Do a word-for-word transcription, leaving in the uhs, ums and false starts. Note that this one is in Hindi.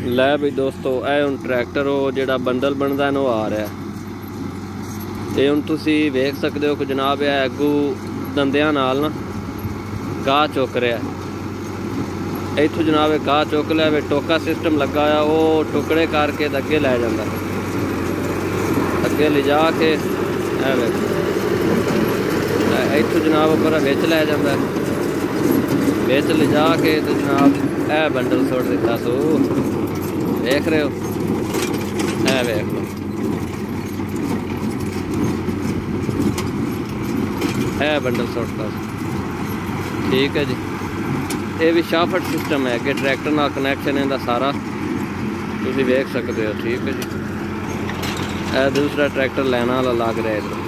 लै भी दोस्तों ए हुण ट्रैक्टर वो जिहड़ा बंडल बनदा है वो आ रहा है। ये हुण तुसी वेख सकते हो कि जनाब है अगू दंदियां नाल ना गाह चुक रहा है। इत्थों जनाब गाह चुक लिया वे टोका सिस्टम लगा हुआ वो टुकड़े करके अगे लै जांदा अगे ले जा के इत्थों जनाब पर विच लै जांदा विच ले जा के तो जनाब ए बंडल सुट दिता सो देख रहे हो ए वेख लो है बंडल सुटता ठीक है जी। ये भी शाफट सिस्टम है कि ट्रैक्टर नाल कनैक्शन इहदा सारा तुसीं वेख सकते हो ठीक है जी। ए दूसरा ट्रैक्टर लैन वाला लग रहा है इधर।